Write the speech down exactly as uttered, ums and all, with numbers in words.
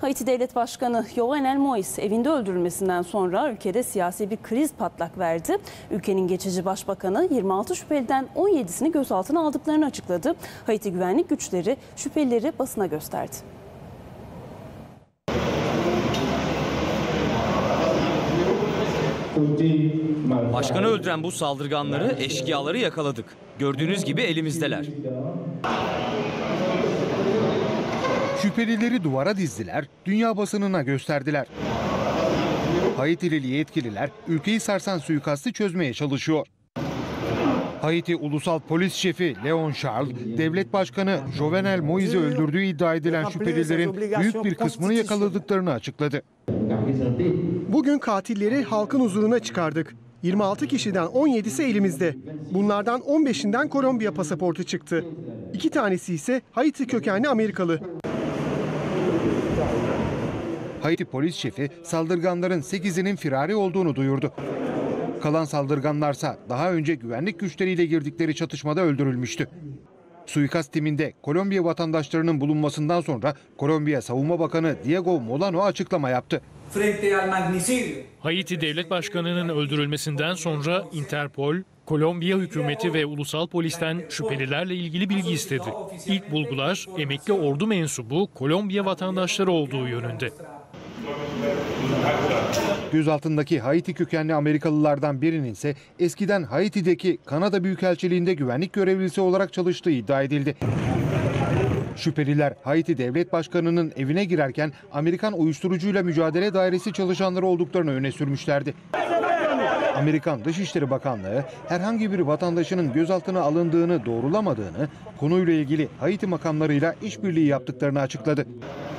Haiti Devlet Başkanı Jovenel Moïse evinde öldürülmesinden sonra ülkede siyasi bir kriz patlak verdi. Ülkenin geçici başbakanı yirmi altı şüpheliden on yedisini gözaltına aldıklarını açıkladı. Haiti güvenlik güçleri şüphelileri basına gösterdi. Başkanı öldüren bu saldırganları, eşkıyaları yakaladık. Gördüğünüz gibi elimizdeler. Şüphelileri duvara dizdiler, dünya basınına gösterdiler. Haitili yetkililer ülkeyi sarsan suikastı çözmeye çalışıyor. Haiti Ulusal Polis Şefi Leon Charles, devlet başkanı Jovenel Moïse'i öldürdüğü iddia edilen şüphelilerin büyük bir kısmını yakaladıklarını açıkladı. Bugün katilleri halkın huzuruna çıkardık. yirmi altı kişiden on yedisi elimizde. Bunlardan on beşinden Kolombiya pasaportu çıktı. İki tanesi ise Haiti kökenli Amerikalı. Haiti polis şefi saldırganların sekizinin firari olduğunu duyurdu. Kalan saldırganlarsa daha önce güvenlik güçleriyle girdikleri çatışmada öldürülmüştü. Suikast timinde Kolombiya vatandaşlarının bulunmasından sonra Kolombiya Savunma Bakanı Diego Molano açıklama yaptı. Haiti Devlet Başkanı'nın öldürülmesinden sonra Interpol, Kolombiya hükümeti ve ulusal polisten şüphelilerle ilgili bilgi istedi. İlk bulgular emekli ordu mensubu Kolombiya vatandaşları olduğu yönünde. Gözaltındaki Haiti kökenli Amerikalılardan birinin ise eskiden Haiti'deki Kanada Büyükelçiliğinde güvenlik görevlisi olarak çalıştığı iddia edildi. Şüpheliler Haiti Devlet Başkanı'nın evine girerken Amerikan Uyuşturucuyla Mücadele Dairesi çalışanları olduklarını öne sürmüşlerdi. Amerikan Dışişleri Bakanlığı herhangi bir vatandaşının gözaltına alındığını doğrulamadığını, konuyla ilgili Haiti makamlarıyla işbirliği yaptıklarını açıkladı.